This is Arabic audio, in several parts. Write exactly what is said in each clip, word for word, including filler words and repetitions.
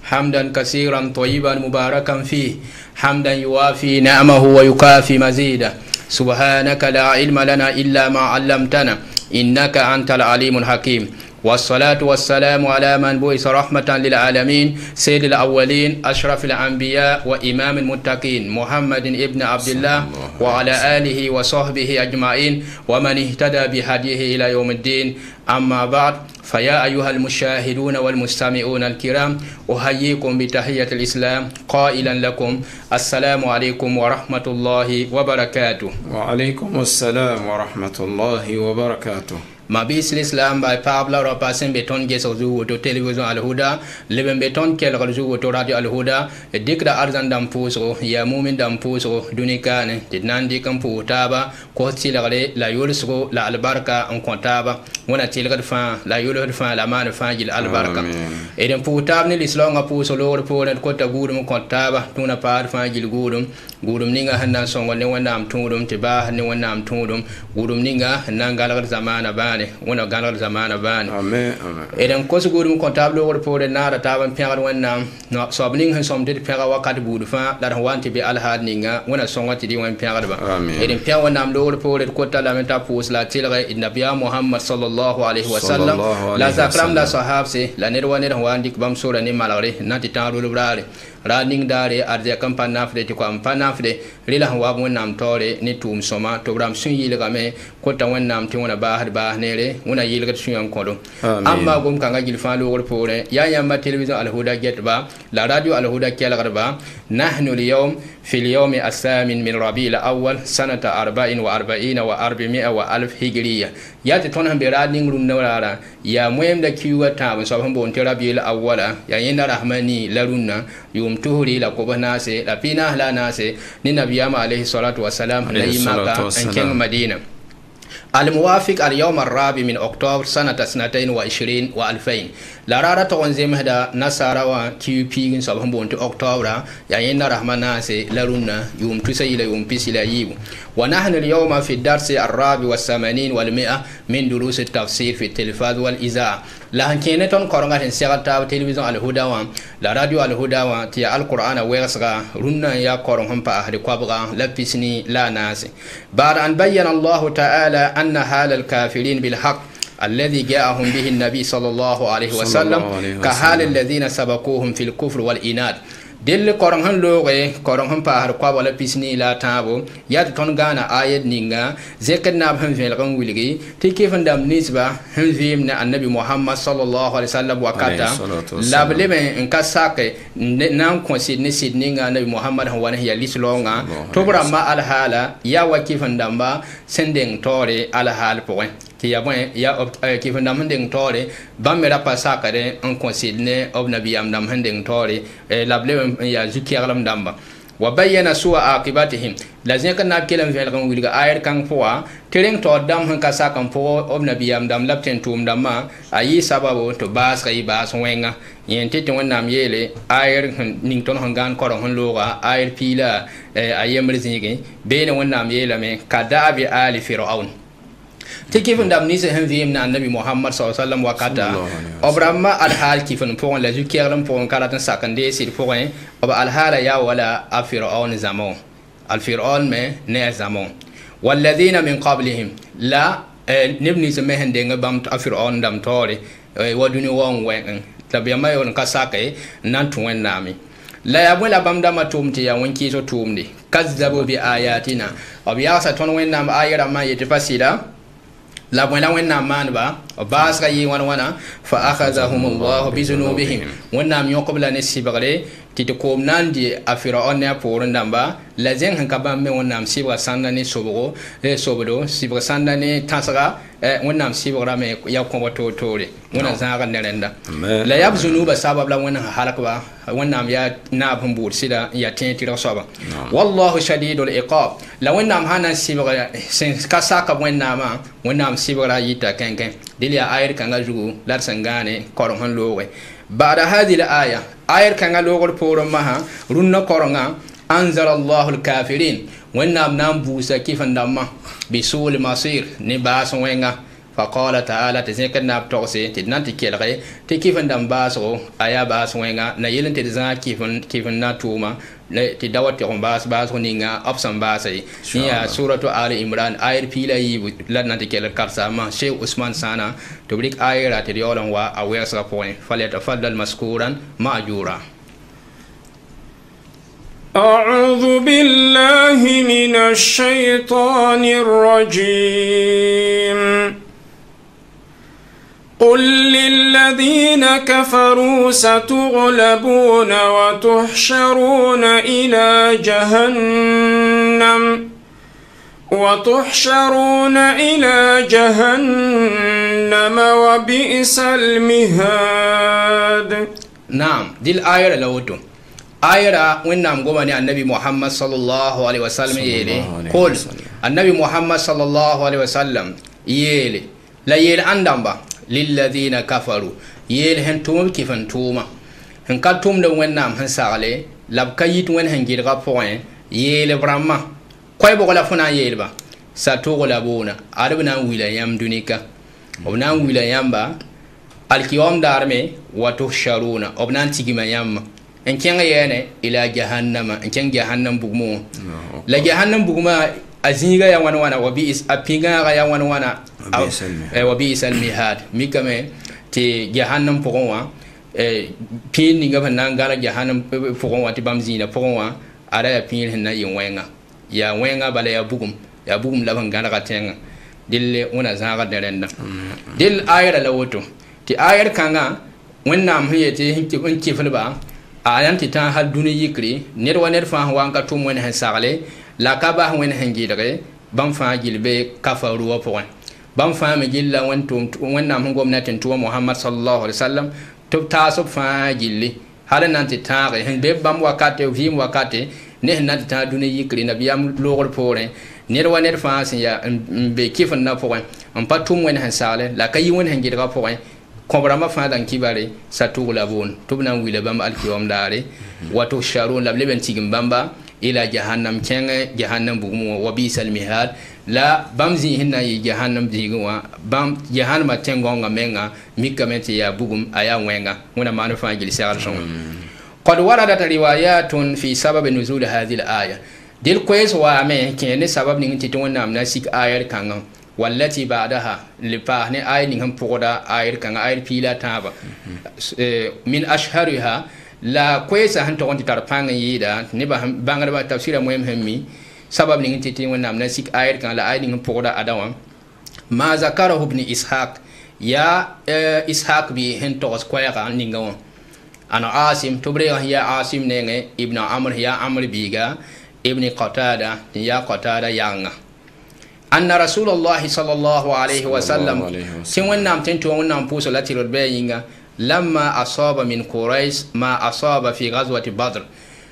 حمدا كثيرا طيبا مباركا فيه حمدا يوافي نعمه ويكافي مزيده سبحانك لا علم لنا إلا ما علمتنا إنك أنت العليم الحكيم والصلاة والسلام على من بعث رحمة للعالمين سيد الأولين أشرف الأنبياء وإمام المتقين محمد ابن عبد الله وعلى آله وصحبه أجمعين ومن اهتدى بهديه إلى يوم الدين. أما بعد، فيا أيها المشاهدون والمستمعون الكرام، أحييكم بتحية الإسلام قائلا لكم السلام عليكم ورحمة الله وبركاته. وعليكم السلام ورحمة الله وبركاته. ما بيس الإسلام باي بابلا راباسين بيتون جيس وزو تو تلفزيون الهدى لبن بيتون كيل غلزو تو راديو الهدى ديكرا أرزان دام بوسو يا مؤمن دام بوسو دونيكان تدنان ديكم بوتابا كوتي لغلي لا يولسو لا البركة أن كونتابا ونا تيلغد فان لا يولد فان لا مان فان جيل البركة إذن بوتاب ني الإسلام بوسو لور بولن كوتا غودم كونتابا تونا بار فان جيل غودم غودم نيغا هنان سونغ ني ونام تودم تبا ني ونام تودم غودم نيغا هنان غالغ زمان بان wona ganal zamana bani amen amen eden ko so godum comptable wor pore nara taban pegar wonnam no so bning han som de pega wakat budu fa dar wanti bi alhad ninga wona songati di won pegar ba eden pe wonnam do wor pore ko tala men ta pos la tilga innabiya muhammad sallallahu alaihi wasallam la zakram la sahabse la ne wonere wandi bam sura ni malare nati taro lubrare raning dare arja kampan nafde ti ko am panafde rila wa wonnam tore ni tum soma to bram sun yilga me ko ta wonnam ti wona ba har ba nere wona yilga sun kodo amma gum kanga gil fa lo wor pore ya ya ma television al huda get ba la radio al huda kel garba nahnu al yawm fi al yawm as-samin min rabi'il awwal sanata arba'in wa arba'ina wa arba'mi'a wa alf hijriya ya ti ton hambe rading rum nawara ya moyem da kiwa ta so hambo on rabi'il awwala ya yina rahmani larunna yum tuhuri la ko banase la pina la nase ni nabiyama alayhi salatu wassalam la yimaka an ken madina الموافق اليوم الرابع من أكتوبر سنة اثنين وعشرين وألفين لا رارة تونزيم هذا نصارى وكيو بيجن سبهم بونت أكتوبر يعني رحمن ناس لرونا يوم تسيل يوم بيسيل يجيب ونحن اليوم في الدرس الرابع والثمانين والمئة من دروس التفسير في التلفاز والإذاعة لكن كينتون كورنغات انسيغتا تلفزيون الهدى لا راديو الهدى تي القرآن ويرسغا رونا يا كورنهم بأهد قبغا لبسني لا ناس بعد أن بين الله تعالى أن حال الكافرين بالحق الذي جاءهم به النبي صلى الله عليه وسلم كحال الذين سبقوهم في الكفر والإناد دل كورن هن لوغي كورن هن باهر كوا ولا بيسني لا تابو ياد تون غانا آيات نينغا زكر ناب هن فين لغن ويلغي تي كيفن دام نسبة هن فيم النبي محمد صلى الله عليه وسلم وكاتا لابلم انكا ساكي نام كونسيد نسيد نينغا النبي محمد هو نهي لسلونغا توبرا ما الحالة يا وكيفن دامبا سندين توري الحال بوين ti ya bwen ya ki fanda mending tore bamera pasakare en considne ob nabiyam dam hending tore lable ya zukiyalam damba wa bayyana su'a aqibatihim lazin kan nab kelam vel kan wilga ayar kan poa tereng to dam han ka sakan po ob nabiyam dam lapten tum damma ayi sababu to bas kai bas wenga yente to wonnam yele ayar ning ton han gan koron han loga ayar pila ayem rizigi bene wonnam yele me kadabi ali fir'aun تكيفن دام نيسه هم فيهم النبي محمد صلى الله عليه وسلم وكذا أبرما الحال كيفن فون لازم كيرلم فون كاراتن سكن دي سير فون أب الحال يا ولا الفرعون زمان الفرعون ما نه زمان والذين من قبلهم لا نبني زمهن دينغ بام الفرعون دام توري ودوني وان وين تبي ما يون كساكي نانتوين نامي لا يبون لبام دام تومتي يا وين كيسو تومدي كذبوا بآياتنا أبياسا تون وين نام آية ما يتفسيرا لا بوين لا وين نامان با باس غي وان وانا فأخذهم الله بذنوبهم ونام يقبل نسيبغلي تتكوم ناندي أفرعون يبورن دامبا لازم هنكبام من ونام سيبغا سانداني سوبغو سوبدو سيبغا سانداني تاسغا ونام سيبغا مي يقوم وتوتوري ونا زاغا نرندا لا ياب ذنوب سبب لا وين حالك با ونام يا نابهم بور سيدا يا تينتي رصابا والله شديد العقاب لو ونام هانا سيبغا كاساكا ونام ونام سيبغا يتا كان كان دليا اير كان جوجو لا سنغاني كورون لوغي بعد هذه الآية آية كان لوغر بورم مها رنا كورنا أنزل الله الكافرين ونام نام بوسا كيف ندم بسول المصير نباس وينغا فقال تعالى تزيك الناب توسي تدنان تكيلغي تكيفن دم باسو ايا باس وينغا نيلن تدزان كيفن كيفن ناتوما تدوات يوم باس باس ونينغا أبسم باسي هي سورة آل عمران آير بيلا يب لدنا تكيل كارساما شيخ عثمان سانا تبريك آير تريولن وا أويس رابوين فليتفضل مشكورا مأجورا. أعوذ بالله من الشيطان الرجيم. قل للذين كفروا ستغلبون وتحشرون إلى جهنم وتحشرون إلى جهنم وبئس المهاد. نعم دي الآية لوتو آية وين نام قواني النبي محمد صلى الله عليه وسلم يلي قل النبي محمد صلى الله عليه وسلم يلي لا يلي عندهم با للذين كفروا يلي هن توم كيف توما هن كاتوم دو وين نام هن سالي لب كيت وين هن جيل غفوين يلي برما كوي بقولا فنا يلي با ساتوغلا بونا عربنا ويلا يام دونيكا وبنا ويلا يام با الكيوم دارمي وتحشرون وبنا تيجي يام en kenga yene ila jahannama en kenga jahannam bugmo la jahannam bugma azinga ya wana wana wabi is apinga ga ya wana wana e wabi isal mihad mikame ti jahannam pogonwa e pin ninga ban ngala jahannam pogonwa ti bamzina pogonwa ara ya pin hinna yin wenga ya wenga bala ya bugum ya bugum la ban ngala gatenga dille una zaga derenda dil ayra lawoto ti ayar kanga wannam hiyete hinki unki fulba ayan titan hal duni yikri ner wa ner fa wanka tum wen han sagle la ka ba wen han gidare ban fa gilbe kafaru wa point ban fa me gilla wen tum wen nam gomnatin tuwa muhammad sallallahu alaihi wasallam to ta so fa gilli hal nan titan hen be bam wakate vim wakate ne nan titan duni yikri nabiyam logol pore ner wa ner fa sin ya be kifan na point on pa tum wen han sagle la ka yi wen han gidare point kombrama fa dan kibare satugula bon tubna wile bam alkiyom dare wato sharun la leben tigim bamba ila jahannam kenge jahannam bugumo wa bisal mihad la bamzi hinna yi jahannam digwa bam jahannama tengonga menga mikamete ya bugum aya wenga muna manu fa gil sar son qad waradat riwayatun fi sabab nuzul hadhihi al-aya dil kwes wa me kene sabab ni titon namna sik ayar kanga والتي بعدها لباهن آية نهم بقدا آية كان آية بيلا تابا من أشهرها لا كويسة هن تقول تتربان يدا نبا بانغرا تفسير مهم همي سبب نهم تتين ونام نسيك آية كان لا آية نهم بقدا أدوام ما ذكره ابن إسحاق يا إسحاق بي هن توس كويرا نينغون أنا عاصم تبريغ يا عاصم نينغ ابن عمرو يا عمرو بيغا ابن قتادة يا قتادة يانغ أن رسول الله صلى الله عليه وسلم سوين نام تنتو ونام بوسو التي ربيعينغا لما أصاب من قريش ما أصاب في غزوة بدر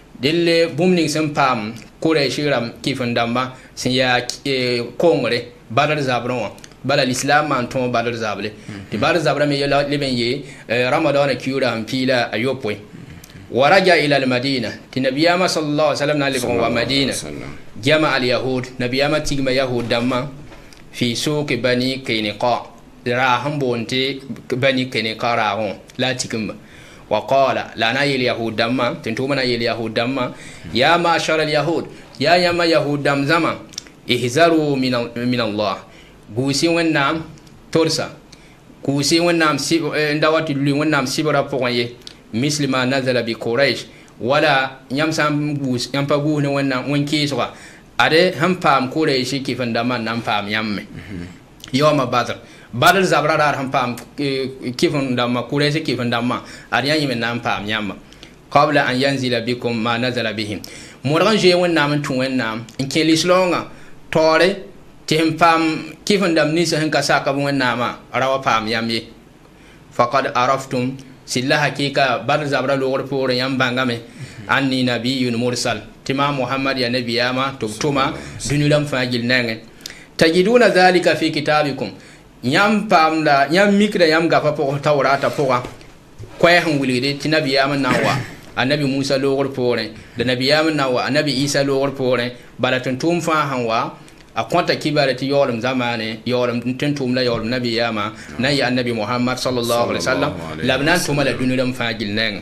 دل بومنين سنبام قريش رام كيف ندما سيا كونغري بدر زابرون بلا الإسلام من توم بدر زابله دي بدر زابره ميلا لبن يه رمضان كيورا بيلا أيوبوي ورجع إلى المدينة تنبيما صلى الله عليه وسلم نالبهم ومدينة جمع اليهود نبيما تجمع يهود دما في سوق بني كينقاع راهم بونتي بني كينقاع راهم لا تكمل وقال لا نايل اليهود دما تنتوما نايل اليهود دما يا معشر اليهود يا يما يهود دم زمان احذروا من من الله غوسي ونام تورسا غوسي ونام سي ndawati lu ونام سيبرا بوغي مثل ما نزل بقريش ولا يمسام بوس يمبغو ne wannan wanke su ade han pam quraish ki fanda man nan pam yamme yoma badr badr zabra dar han pam ki fanda ma quraish ki fanda ma ade yan yimen nan pam yamma qabla an yanzila bikum ma nazala bihim moran je wannan tun wannan in ke lislonga tore tim pam ki fanda ni se han ka saka wannan ma rawa pam yamme faqad araftum silla hakika bar zabra logor pore yam bangame anni nabiyyun mursal tima muhammad ya nabiyama tubtuma dunulam fagil nange tajiduna dhalika fi kitabikum yam pamda yam mikra yam gafa po tawrata poa koy han wulide ti nabiyama nawa annabi musa logor pore da nabiyama nawa annabi isa logor pore balatun tum fa hanwa أقوانتا كبارة يولم زمانه يولم تنتم لا يولم نبي ياما نيا النبي محمد صلى الله عليه وسلم لبنان توم لا دنيا لم فاجل نعم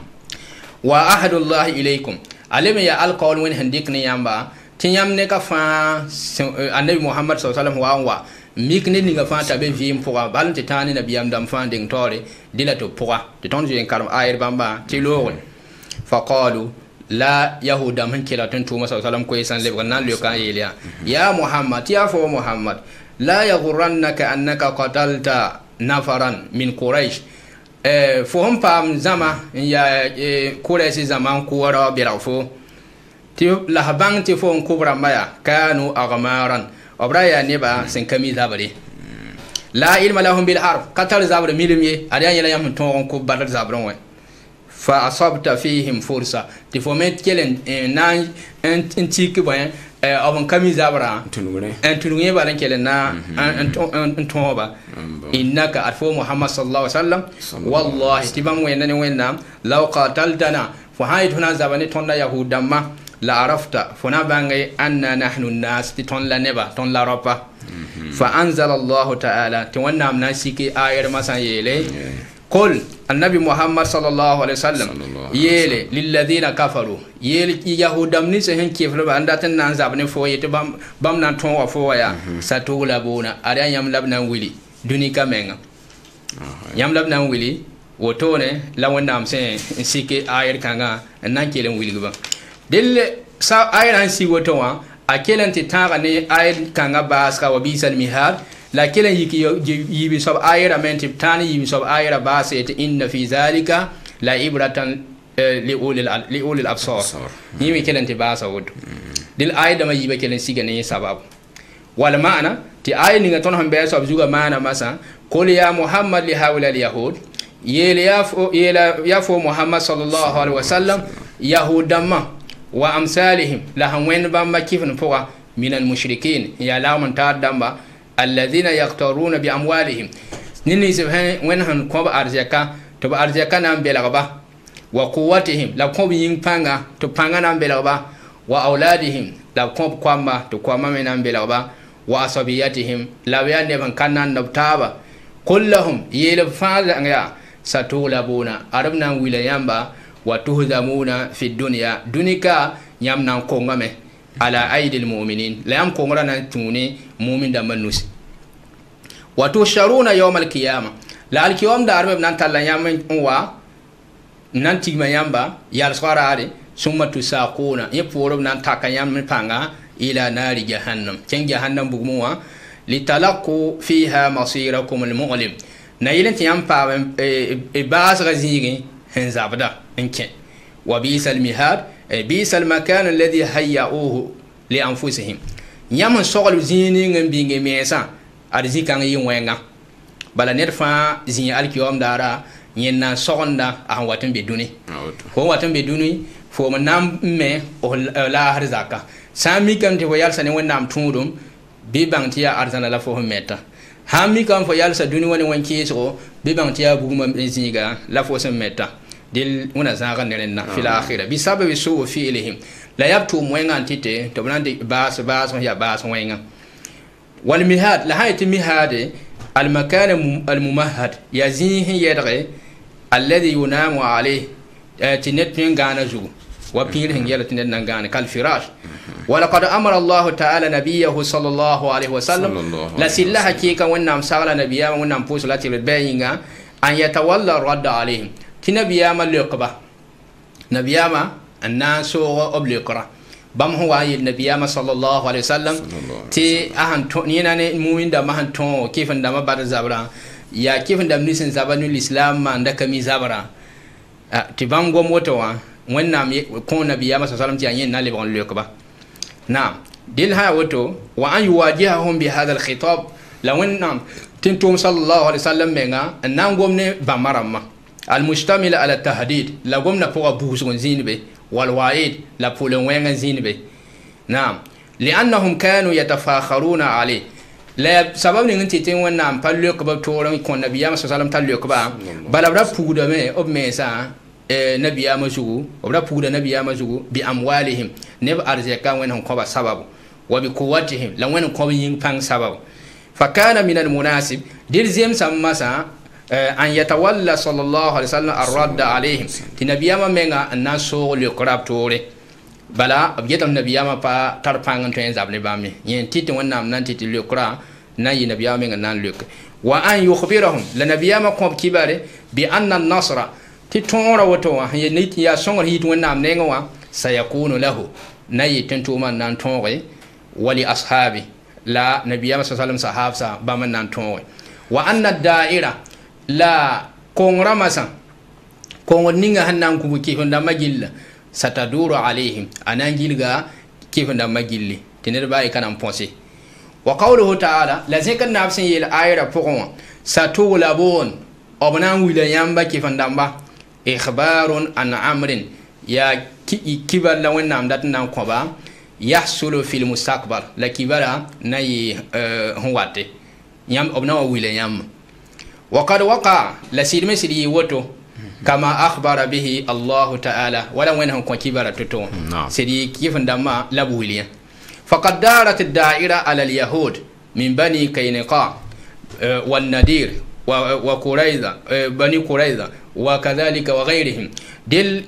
وأحد الله إليكم علم يا القول وين هنديك نيامبا تيام نيكا فا النبي محمد صلى الله عليه وسلم وانوا ميكني نيغا فا تابي فيم بوغا بالن تاني نبي ام دام فان دين توري ديلا تو بوغا تون جين كارم اير بامبا تيلو فقالوا لا يهودا من كلا تنتو صلى الله عليه وسلم كويسان لبغنا ليوكا يليا يا محمد يا فو محمد لا يغرنك انك قتلت نفرا من قريش فهم فام زما يا قريش زمان كورا بيرافو تي لهبان تي فون كبرى مايا كانوا أغمارا أبرايا نبا سنكمي زابري لا علم لهم بالحرب قتل زابر ميلمي أريان يلا يمن تون كبر زابرون فأصبت فيهم فرصة تفهمت كلن نان انتيك بوين أبن كمي زابرا انتنوغي بالن كلن نا انتوبا إنك أرفو محمد صلى الله عليه وسلم والله تبام وينني وينام لو قاتلتنا فهاي هنا زابني تون يهودا ما لا عرفت فنا بانغي أن نحن الناس تون لا نبا تون لا ربا فأنزل الله تعالى تونا مناسك آير مثلا يلي قل النبي محمد صلى الله عليه وسلم يلي للذين كفروا يلي يهودا من سهن كيف لو عندنا نانزابني فوي تبام بام نانتون وفويا ساتولابونا أريان يملبنا ويلي دوني كامينغ يملبنا ويلي وتونه لو نام سين سيكي آير كانغا نانكيلن ويلي غبا دل سا ايران سي وتوا اكلن تتاغا ني اير كانغا باسكا وبيسال ميهاد لا كلن يكي يبي سب اير امنت تاني يبي سب اير باسيت ان في ذلك لا عبره لاولي لاولي الابصار يمي كلن تباسا ود دل اير دما يبي كلن سيغا ني سبب ولا معنى تي اير ني تون هم بيسو بزوغا معنى مسا قل يا محمد لهؤلاء اليهود يلا يافو يلا يافو محمد صلى الله عليه وسلم يهودما وأمثالهم لهم وين بامبا كيف نفوا من المشركين يا لا من تادمبا الذين يقترون بأموالهم نيني سبحان وين هن كوب أرزاكا تب أرزاكا نام بلغبا وقوتهم لو كوب ينفعنا تبعنا نام بلغبا وأولادهم لو كوب كواما تكواما من نام بلغبا وأصبياتهم لو ينبغن كنا نبتابا كلهم يلفعل يا ستولبونا أربنا ويليامبا وتهزمون في الدنيا دنيكا يمنا كونغامي على أيدي المؤمنين لا يم كونغرانا توني مؤمن دمنوس وتشرون يوم القيامة لا اليوم دار بنان تلا يامن وا نانتي ما يامبا يالسوارا علي ثم تساقون يفور بنان تاكا يامن بانغا إلى نار جهنم تين جهنم بغموا لتلقوا فيها مصيركم المؤلم نايلن تيام با باس غزيغي هنزابدا انكي وبئس المهاد بئس المكان الذي هيئوه لانفسهم يامن سوغل زيني بيغي ميسا ارزي كان يوينغا بلا نرفا زين الكيوم دارا ينا سوغندا ان واتن بدوني هو واتن بدوني فو منام مي لا هرزاكا سامي كان تي ويال سني ونام توندوم بي بانتيا ارزانا لا فو ميتا hami kan fo yalsa duni woni won kiso be ban tiya buguma zinga la fo sem meta dil una zaga nerena fil akhirah bi sababi su fi ilihim la yabtu mwenga antite to blande bas bas ya bas mwenga wal mihad la hayati mihade al makan al mumahhad yazihi yadri alladhi yunamu alayhi tinet ngana zu wa pil hin yala tinet ngana kal firash ولقد أمر الله تعالى نبيه صلى الله عليه وسلم لا سلا حقيقة ونام سأل نبيه ونام بوس لا تبيعينها أن يتولى الرد عليهم تنبيه ما لقبه نبيه ما الناس هو أبلغرا بام هو أي نبيه ما صلى الله عليه وسلم تي أهان تونينا نموين دم أهان تون كيف ندم بعد زبرا يا كيف ندم نسن زبانو الإسلام ما عندك مي زبرا تبام قوم وتوا ونام كون نبيه ما صلى الله عليه وسلم تيانين نالي بقول لقبه نعم دل ها وتو وأن يواجههم بهذا الخطاب لو أنهم تنتم صلى الله عليه وسلم منا أنهم قمنا بمرمى المشتمل على التهديد لو قمنا فوق بوسون زين به والوعيد لبولون وين زين به نعم لأنهم كانوا يتفاخرون عليه لا سبب ان انت تي ونام بالو كبا تورن كون نبي صلى الله عليه وسلم تلو كبا بلا بلا بودا مي اوب ميسا نبي امازو وبلا بودا نبي امازو باموالهم نب ارزقا وين هم كبا سبب وبقوتهم لو وين كوب ينفع سبب فكان من المناسب دير زيم سمسا أن يتولى صلى الله عليه وسلم الرد عليهم تنبي ما منا الناس سوق لقراب توري بلا أبيت النبي ما با ترفعن تين زابني بامي ينتيت ونام ننتيت لقرا ناي نبي ما منا نان لق وأن يخبرهم لنبي ما كوب كباره بأن النصر تتورا وتوا ينيت يا سونغ هيت ونام نينوا سيكون له ناي تنتوما نان توري ولي أصحابه لا نبي ما صلى الله عليه وسلم صحابة بامن نان توري وأن الدائرة لا كون رمسا كون نينغا هنان كوبو كيف ندما جيل ستدور عليهم أنا جيلغا كيف ندما جيل تنربا يكنا مبونسي وقوله تعالى لذلك النفس يل آيرا فقوان ستغلبون أبنان ويلا يامبا كيف ندما إخبار عن أمر يا كبر لو نام دات نام كوبا يحصل في المستقبل لا كبر ناي هواتي يام أبنان ويلا يام وقد وقع لسيد مسيدي وتو كما أخبر به الله تعالى ولا وينهم كون كبر تتو سيدي كيف ندما لابويليا فقد دارت الدائرة على اليهود من بني كينقاع والنذير وقريظة بني قريظة وكذلك وغيرهم دل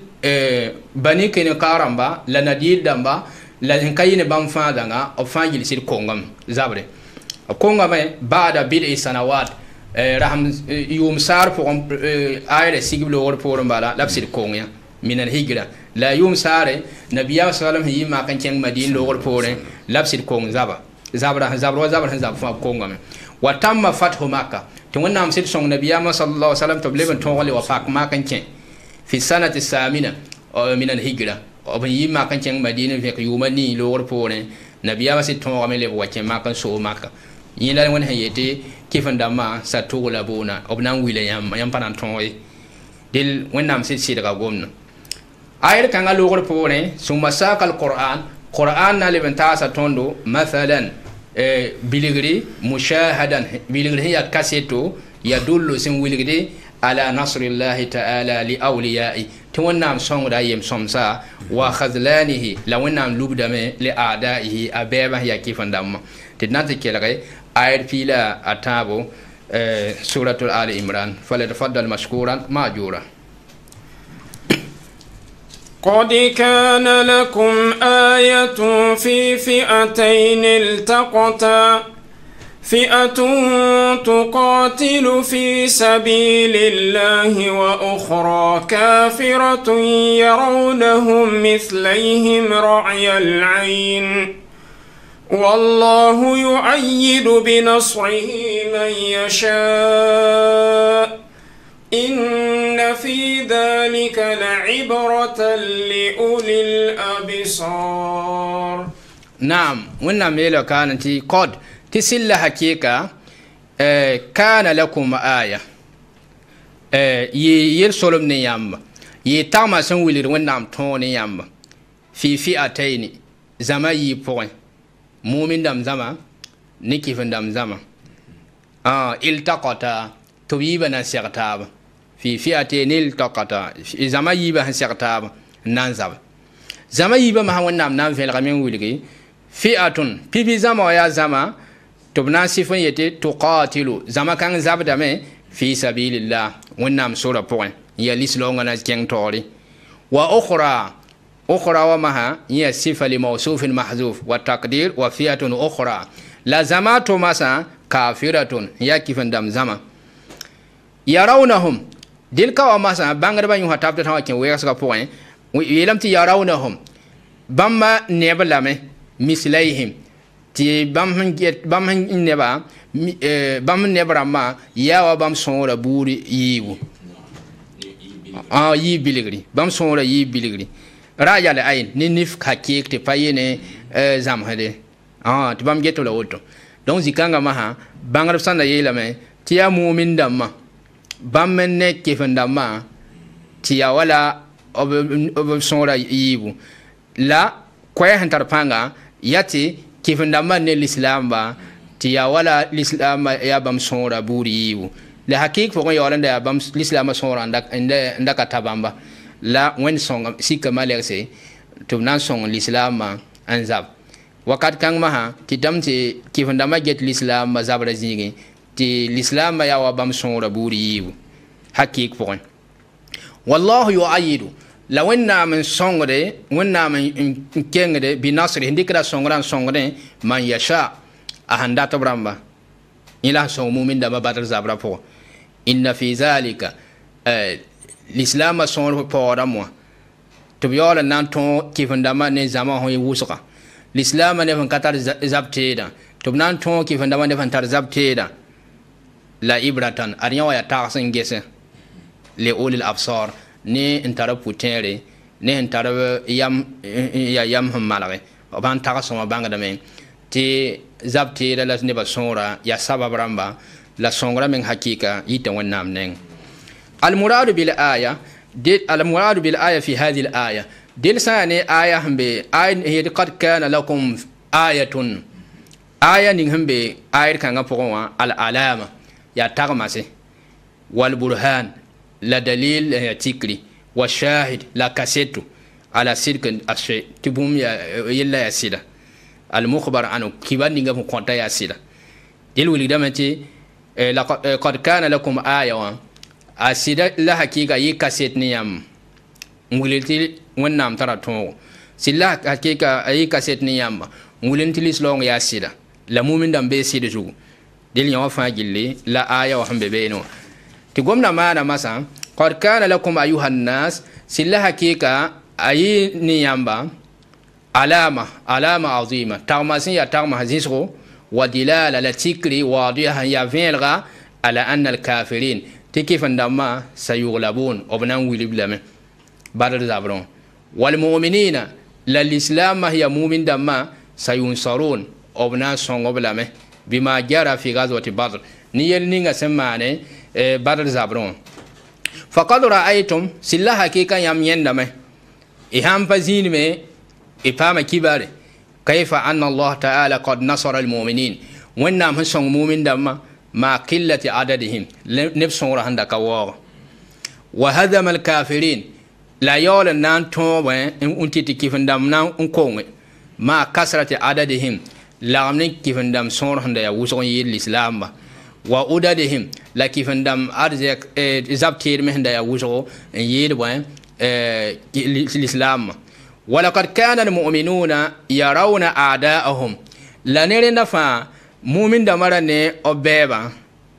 بني كينقاع رمبا لنذير دمبا لن كاين بام فادانا او فاجل سير كونغام زابري كونغام بعد بضع سنوات رحم يوم سار فوق آية سيجبل اور فورم بالا لبسير كونغيا من الهجرة لا يوم سار نبي صلى الله عليه وسلم هي ما كان كان مدين لور فورم لبسير كونغ زابا زابرا زابرا زابرا زاب فوق كونغام وتم فتح مكة تون نام سيد سون نبي صلى الله عليه وسلم تبلغ تونغلي وفاق ما كان كان في السنة الثامنة من الهجرة أو هي ما كان كان مدين في يومني لور فورم نبي سيد تونغ ملي وكان ما كان سو مكة يلا وين هيتي كيف ندما ساتوغ لابونا أبنان ويليام يام بان تونغي دل وين نام سيد سيد غومنا آير كان لور فورم ثم ساق القرآن قرآن نالبن تاسا توندو مثلا بلغري مشاهدا بلغري هي كاسيتو يدل سن ولغري على نصر الله تعالى لأوليائه تونام سون رايم سومسا وخذلانه لو نام لوبدامي لأعدائه أبيبا هي كيف ندما تناتي كيلغي آير فيلا أتابو سورة آل عمران فليتفضل مشكورا ماجورا قد كان لكم آية في فئتين التقتا فئة تقاتل في سبيل الله وأخرى كافرة يرونهم مثليهم رعي العين والله يؤيد بنصره من يشاء إن في ذلك لعبرة لأولي الأبصار. نعم ونعم إلى كانت قد تسل حقيقة آه كان لكم آية آه يرسل من يام يتعمى سنولي ونعم توني يام في فئتين زما يبوين مؤمن دم زما نكيف دم زما آه التقطا تبيبنا سيغتاب في فئتين التقطا زما يبا سيغتاب نانزاب زما يبا ما هو نام نام في الغمين ولغي فئة بيبي زما يا زما تبنا سيفن يتي تقاتل زما كان زاب دمي في سبيل الله ونام سورة بوين يا لسلونغنا كين توري وأخرى أخرى ومها هي صفة لموصوف محذوف والتقدير وفئة أخرى لا زما توماسا كافرة يا كيف دم زما يرونهم ديلك وماسا بانغر بان يوها تابت هوا كين ويغسكا بوين ويلمتي يرونهم بما نيبلامي مثليهم تي بام بام نيبا بام نيبرا ما يا وبام سونرا بوري ييو اه يي بيلغري بام سونرا يي بيلغري راجع لأين نيف كاكيك تباينه زام هذه آه تبام جتوا لأوتو دون زكانغ ماها بانغر بسنا يلامه تيا مؤمن دم بام منك كيف دم تيا ولا أب أب سونرا ييبو لا كويه هنتر بانغا ياتي كيف دم الإسلام با تيا ولا الإسلام يا بام سونرا بوري ييبو لحقيقة فوق يوالن ده بام الإسلام سونرا عندك عندك عندك كتابamba la wen song sika malese to nan song l'islam anzab wakat kang maha ti damti kifandama get l'islam ma zabra zingi ti l'islam ma ya wa bam sonra buri yibu hakik pon wallahu yu'ayidu la wenna min songre wenna min kengre bi nasri hindikra songran songre man yasha ahanda tabramba ila so mu'min da badar zabra po inna fi zalika l'islam ma sonra po ramwa to biyola nan ton kifandama ne zama ho yusuka l'islam ne van katar zabteda to nan ton kifandama ne van tar zabteda la ibratan ariya wa ya taxin gese le ulil absar ne intara putere ne intara yam ya yam malare ban taxo ma banga dame ti zabteda la ne ba sonra ya sabab ramba la sonra men hakika yita wonnam nen al murad bil aya دل المراد بالآية في هذه الآية دل ساني آية هم بي آية هي قد كان لكم آية آية نهم بي آية كان غفوا العلامة يا تغمسي والبرهان لا دليل يا تكري والشاهد لا كاسيتو على سيرك الشيء تبوم يا يلا يا سيدا المخبر عنه كيبان نغم كونتا يا سيدا دل ولدمتي قد كان لكم آية asida la hakika yi kaset ni yam nguliti wonnam tara to silla hakika yi kaset ni yam nguliti lislong ya sida la mumin dam be sida ju dil yawa fa gilli la aya wa hambe be no ti gomna mana masa qad kana lakum ayuhan nas silla hakika ayi ni yamba alama alama azima tawmasin ya tawma hazisro wa dilala la tikri wadiha ya venra ala anna al kafirin تكيف عندما سيغلبون وبنان ويلبلمه بعد الزبرون والمؤمنين للإسلام هي مؤمن دما سينصرون وبنان صنغبلمه بما جرى في غزوة بدر نيل نيغا سمانه بعد الزبرون فقد رأيتم سلا حقيقة يم يندمه إهم فزين مي إفهم كبار كيف أن الله تعالى قد نصر المؤمنين وإنهم هم مؤمن دما ما قلة عددهم نفسهم رهن كوار وهدم الكافرين لا يول نان توبة أنت كيفن دم نان أنكون ما كسرة عددهم لا من كيفن دم سون رهن يا وسون يل الإسلام وعددهم لا كيفن دم أرزق زبطير مهن يا وسون يل وين الإسلام ولقد كان المؤمنون يرون أعداءهم لا نرى نفع مؤمن دمرني أبيبا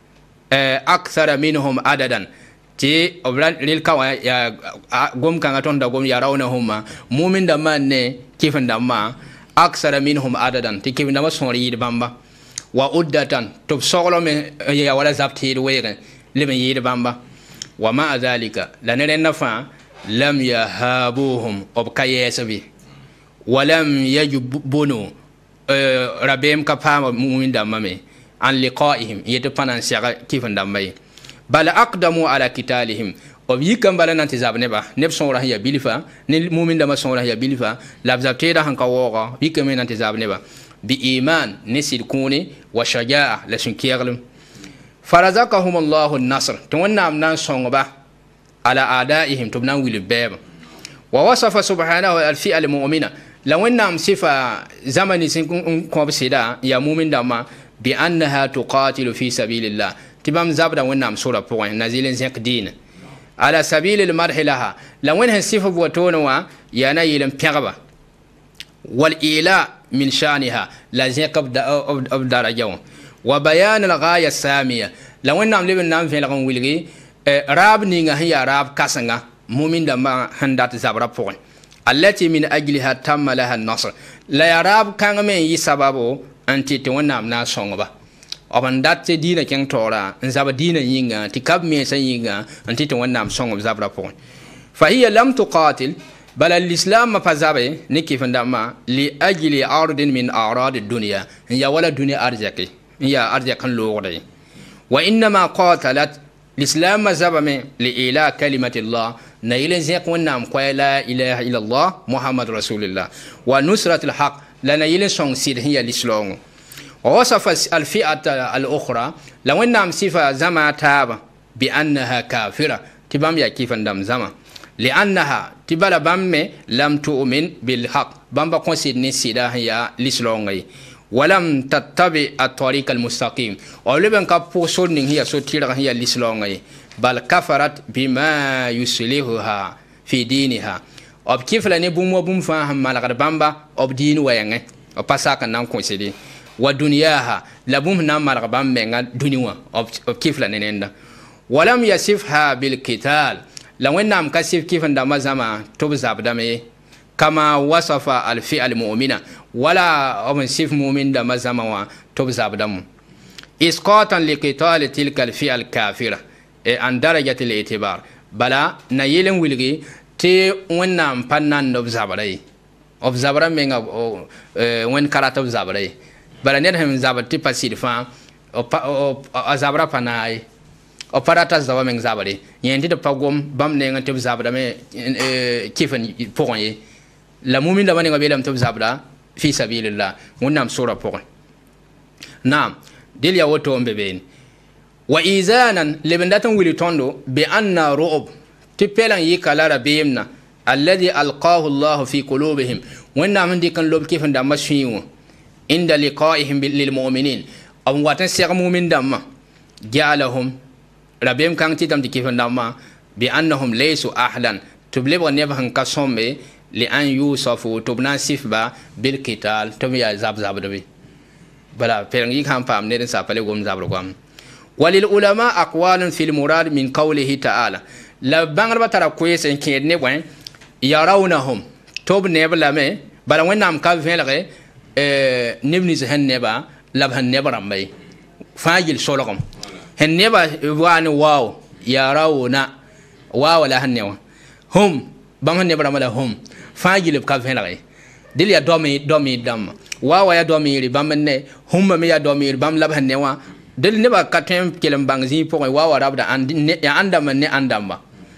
أكثر منهم عددا تي أبلان للكوا يا قوم كانتون دا قوم يرونهم مؤمن دمرني كيف دما أكثر منهم عددا تي كيف دما سوري بامبا وعدة تبصر من يا ولا زبطي وين لمن يد بامبا وما ذلك لنرى نفع لم يهابوهم أبكيسبي ولم يجبنوا ربهم كفام مؤمن دمامي عن لقائهم يتفنن سيغا كيف دمامي بل أقدموا على قتالهم وبيكم بل ننتزاب نبا نفسون راه بيلفا مؤمن دم سون راه بيلفا لابزاب تيدا هنكا وغا بيكم ننتزاب نبا بإيمان نسير كوني وشجاعة لسنكيغلم فرزقهم الله النصر تونا امنان سونغبا على أعدائهم تبنان ويل باب ووصف سبحانه الفئة المؤمنة لو أنهم صفة زمن سنكون بسيدا يا مؤمن دما بأنها تقاتل في سبيل الله تبام زبدا وأنهم سورة بوين نزيل زيك دين على سبيل المرح لها لو أنهم صفة بوتونوا يانا يلم بيغبا والإيلاء من شانها لا زيك أبدار جون وبيان الغاية السامية لو أنهم لبن نام في لغن ويلغي راب نيغا هي راب كاسنغا مؤمن دما هندات زبرا بوين التي من أجلها تم لها النصر لا يراب كان من يسببه أنت تونا من صنبا أبن دات دينا كن تورا نزاب دينا ينغا تكاب ميسا ينغا أنت تونا من صنب زبرا بون فهي لم تقاتل بل الإسلام ما فزابه نكي فندما لأجل أرض من أعراض الدنيا هي ولا دنيا أرزاكي هي أرزاك اللغري وإنما قاتلت الإسلام ما زبمه لإله كلمة الله نيل زيق ونام قوي لا إله إلا الله محمد رسول الله ونصرة الحق لا نيل سون سيد هي الإسلام ووصف الفئة الأخرى لو نام صفة زما تاب بأنها كافرة تبام يا كيف ندم زما لأنها تبلا بامي لم تؤمن بالحق بامبا كونسيد نسيدا هي لسلونغي ولم تتبع الطريق المستقيم ولبن كابوسون هي سوتيرا هي لسلونغي بل كفرت بما يسليها في دينها ob kifla ne bum bum fa ham malakar bamba ob din wayenge o pasaka nan konsidi wa dunyaha la bum nan malakar bamba nga duniwa ob kifla ne nenda walam yasifha bil qital la wennam kasif kifan da mazama to zabdame kama wasafa al fi al mu'mina wala ob sif mu'min da mazama wa to zabdam isqatan li qital tilka al fi al kafira e an darajati al itibar bala na yelen wilgi te wennam pannan of zabarai of zabara menga wen karata of zabarai bala net hem zabati pasid fa o zabara panai o parata zawa meng zabare yendi de pagom bam ne ngate zabara me kifen pokoye la mumin da maninga belam to zabara fi sabilillah wonnam sura pokon nam del ya woto ombe ben wa izanan lebendatan wili tondo bi anna ru'ub تبلان يكالارا بيمنا الذي ألقاه الله في قلوبهم وإننا من دي كان لوب كيف ندام شيء عند لقائهم للمؤمنين أو واتن سيغ مؤمن دام جعلهم ربهم كان تيتم دي كيف ندام بأنهم ليسوا أحدا تبلغ نبهن كسوم لأن يوصفوا تبنا سيفبا بالقتال تبيا زاب زاب دبي بلا بلان يكام فام نيرن سابالي غم زاب رغم وللعلماء أقوال في المراد من قوله تعالى la bangar batara kwese kid ne wen yarawnahum tob nebla me bala wenam ka velre euh nibni ze hen neba lab han nebra mbay fajil sologom hen neba wani waw yarawna waw la han newa hum bam han nebra mala hum fajil ka velre dil ya domi domi dam waw ya domi ri bam ne hum me ya domi bam lab han newa dil neba katem kelem bangzi po waw rabda and ya andam ne andamba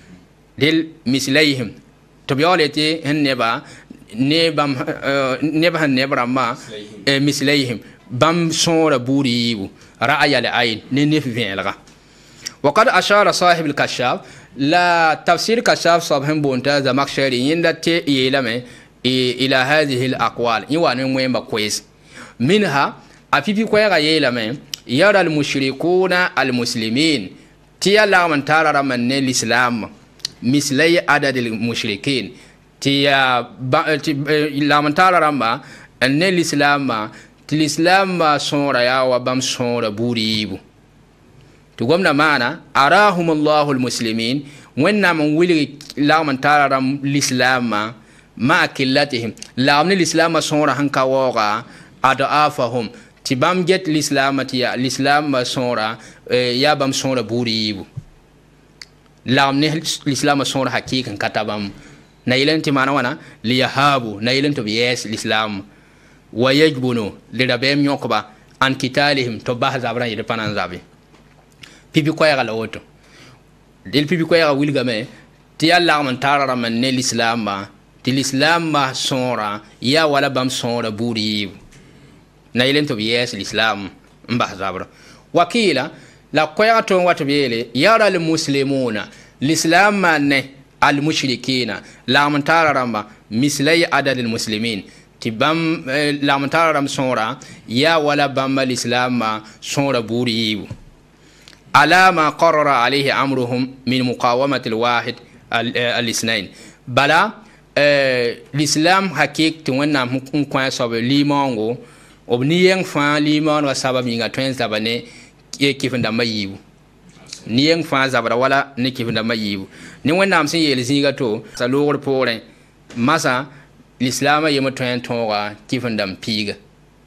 del mislayhim to biolete hen neba nebam neba nebra ma mislayhim bam sora buribu ra'aya al ayn ne ne fi'lga وقد أشار صاحب الكشاف لا تفسير كشاف صاحب بونتا زمخشري يندت يلمه إلى هذه الأقوال يوانو مهم بكويس منها أفيفي كويغا يلمه يرى المشركون المسلمين تيا لا من ترى من الإسلام مثلي عدد المشركين تيا لا من ترى رما أن الإسلام الإسلام صورة يا وبام صورة بوريبو تقومنا معنا أراهم الله المسلمين وإننا من ولي لا من ترى رم الإسلام ما كلتهم لا من الإسلام صورة هنكا وغا أضعافهم تبام جت الإسلام تيا الإسلام صورة يا بام صورة بوريبو لا من الإسلام صورة حقيقة كتابم نايلن تمانا وانا ليهابو نايلن تبيس الإسلام ويجبنو لربهم يوكبا عن كتالهم تباه زابران يدفنان زابي pipi koya la woto del pipi koya wilga me ti alla man tarara man ne l'islam ti l'islam ma sora ya wala bam sora buri na ilen to yes l'islam mba zabra wakila la koya to wato bele yara al muslimuna l'islam ne al mushrikina la man tarara ma mislay adad al muslimin ti bam la man tarara sora ya wala bam l'islam ma sora buri على ما قرر عليه أمرهم من مقاومة الواحد الاثنين بلا الإسلام حقيقة تونا مكون سبب ليمانغو وبنيان فان ليمان وسبب ميغا توين زبانة كيف ندم ييبو نيان فان زبرا ولا نكيف ندم ييبو نيوان نام سين يلزيغا تو سلور بورين مسا الإسلام يمو توين تونغا كيف ندم بيغا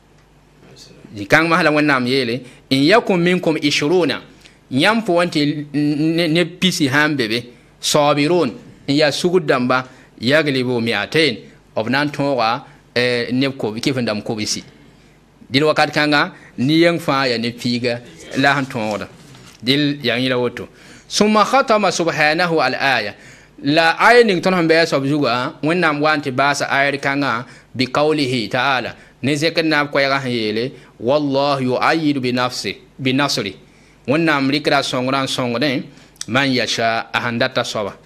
كان مهلا ونام يلي إن يكن منكم إشرونا yam po wanti ne pisi hambebe sabirun ya sugudamba yaglibu mi'atain obnan towa eh ne ko kifandam ko bisi dil wakat kanga ni yang fa ya ne piga la han toda dil yang ila woto summa khatama subhanahu al aya la ayanin ton hambe so juga wonnam wanti basa ayar kanga bi qawlihi ta'ala ne zekanna ko ya yele wallahu yu'ayyidu bi nafsi bi nasri wonna amrikra songran songren man yasha ahandata soba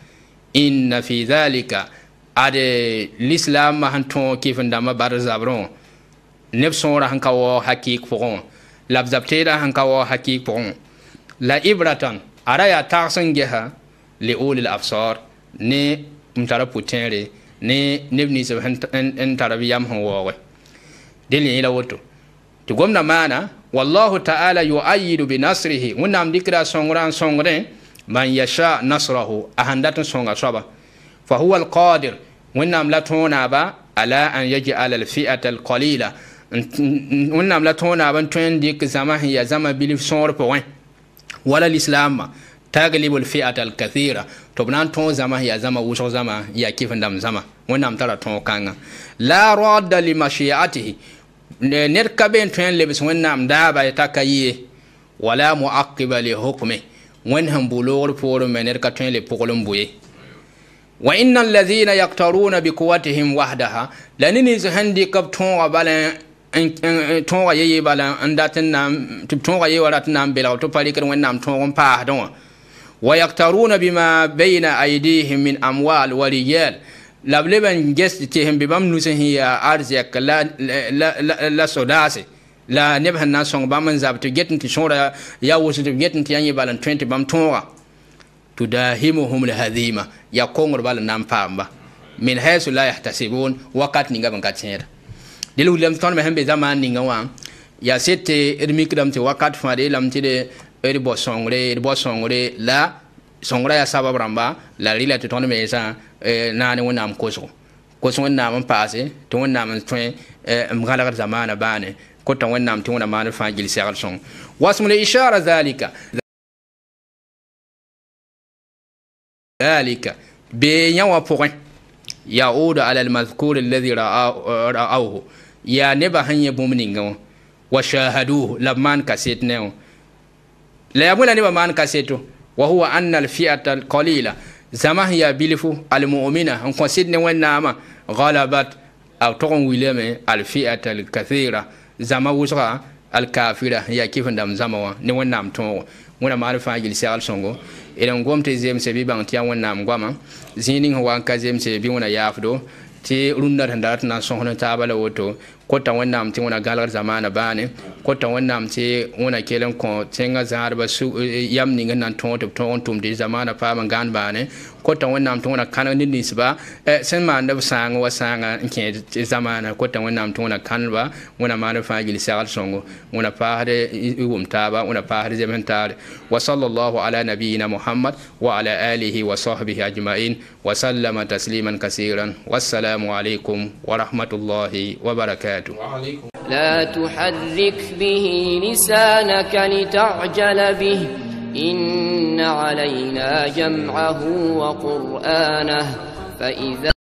إن في ذلك أدي الإسلام ما هنتون كيف ندم بارزابرون نفسون راح نكوا حقيق فون لابزبتيرا هنكوا حقيق فون لا إبرة أرايا تاسن جها لأول الأبصار ني مترا بوتينري ني نبني سب ان تربيام هو دليل إلى وتو تقومنا معنا والله تعالى يؤيد بنصره ونعم ذكر سونغران سونغرين من يشاء نصره أهندت سونغ صبا فهو القادر ونعم لا تونا على أن يجعل الفئة القليلة ونعم لا تونا بان توين ديك زمان هي زمان بليف سونغر بوين ولا الإسلام تغلب الفئة الكثيرة تبنان تون زمان هي زمان وشو زمان يا كيف ندم زمان ونعم ترى تون كان لا راد لمشيئته نركبين توين لبس ونعم دابا يتكايي ولا معقب لحكمه وينهم بلور فور من نركتين لبقلم بوي وإن الذين يقترون بقوتهم وحدها لأنني زهندي كب تون بالا تون يي بالا أنداتنا تون يي وراتنا بلا تبالي كن وينام تون باه دون ويقترون بما بين أيديهم من أموال ورجال لابلبن جست تهم ببام نوسه هي أرزك لا لا لا لا سوداسي لا نبه الناس سون بام زاب تجتن تشورا يا وسط تجتن تياني بالن تwenty بام تونغا تداهمهم الهزيمة يا كونغر بالن نام فامبا من حيث لا يحتسبون وقت نيغا بن كاتشير دلو لم تون مهم بزمان نيغا وان يا سيت ادميكدم تي وقت فادي لم تي ادي بو سونغري ادي بو سونغري لا سونغرا يا سبب رامبا لا ريلا تون ميسا ناني ونام كوسو كوسو ونام باسي تو ونام توين مغالغ زمان باني كنت ونام تونا ما نفعل جلسة على واسم الإشارة ذلك ذلك بين وفقه يعود على المذكور الذي رأوه يا نبا هني بومنينغو وشاهدوه لما كسيتناه لا يقول نبا ما كسيتو وهو أن الفئة القليلة زما هي بيلفو المؤمنة أن كسيتنا ونام غلبت أو تقوم ويلم الفئة الكثيرة زما وسرا الكافرة يا كيف ندم زما ني ونام تو ونا ما عرف اجل سال سونغو إلى غوم تزيم سبي بان تيا ونام غوما زينين هو ان كازيم سبي ونا يافدو تي روندر هندات نا سونغنا تابلا وتو كوتا ونام تي ونا غالر زمانه باني كوتا ونام تي ونا كيلن كو تينغا زاربا سو يام نيغا نان تون تون توم دي زمانه فاما غان باني كوتا ونام تو ونا كان ني نسبا سن ما ندب سانغ وسانغا انكي زمانه كوتا ونام تو ونا كانبا ونا ما نفا جيل سال سونغو ونا فاهده يوم تابا ونا فاهده زمن تار وصلى الله على نبينا محمد وعلى اله وصحبه اجمعين وسلم تسليما كثيرا والسلام عليكم ورحمه الله وبركاته. وعليكم. لا تحرك به لسانك لتعجل به إن علينا جمعه وقرآنه فإذا